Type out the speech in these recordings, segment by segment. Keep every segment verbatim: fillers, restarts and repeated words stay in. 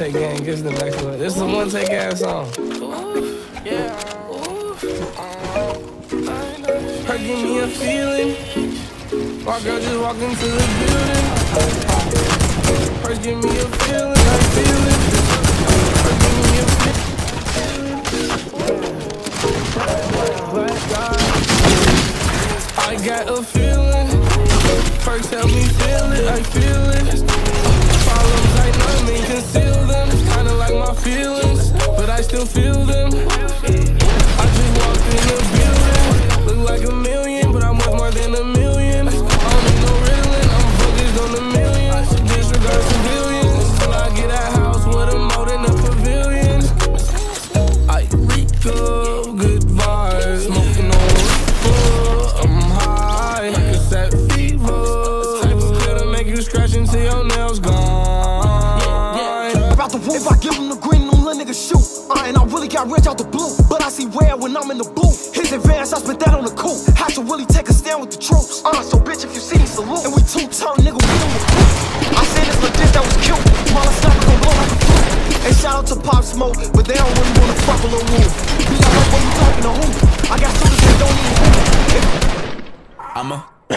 Take Gang gets the next one. This is a one take ass song. Yeah. Her give me a feeling. My girl just walk into the building. Her give me a feeling. I feel it. Her give me a feeling. I got a feeling. First help me feel it. I feel it. Problems I know me conceal them. Kinda like my feelings, but I still feel them. I just walked in the building. Look like a million, but I'm worth more than a million. I don't need no riddling, I'm focused on the millions. Disregard civilians till I get a house with a moat in the pavilion. I reek of good vibes, smoking on full. I'm high, like a set fever. Type of pill to make you scratch until your nails gone. About the wolf, I give him the green, no little nigga shoot. Uh, and I really got rich out the blue, but I see rare when I'm in the booth. His advance, I spent that on the coupe. Had to really take a stand with the troops. Uh, so bitch, if you see me, salute. And we two-turn, nigga, we on the coupe. I said this legit, that was cute. Smaller sniper gon' blow like a flute. And shout out to Pop Smoke, but they don't really wanna fuck a little woo. Be like, like, when you talking to who? I got shooters that don't even who. I'm a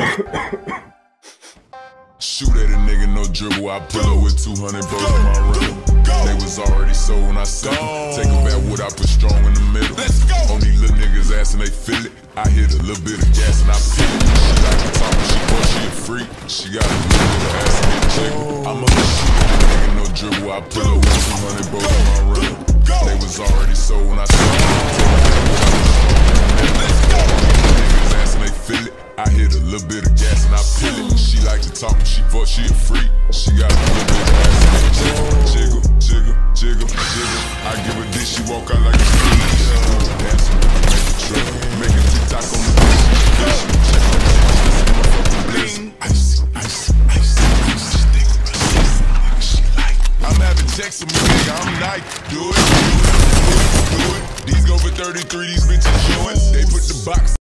shoot at a nigga, no dribble. I pull up with two hundred bows in my rim. They was already sold when I said take a back wood, I put strong in the middle. On these little niggas' ass and they feel it. I hit a little bit of gas and I feel it. She like to talk, she boy, she a freak. She got a little bit of ass and get jiggle. I'm a shoot at a nigga, no dribble. I pull up with two hundred bows in my rim. They was already sold when I said take a back wood, I put strong in the middle. On these little niggas' ass and they feel it. I hit a little bit of gas and I feel it. She like to talk, she fuck, she a freak. She got a little bit of ass and jiggle, jiggle, jiggle, jiggle. I give her this, she walk out like a freak. Dancing, make a trip, make a TikTok on the beach. Check my motherfucking bliss. Icy, icy, icy, icy. She like, I'm having checks with me, nigga. I'm Nike. Do it, do it, do it, do it. These go for thirty-three, these bitches yours. They put the box.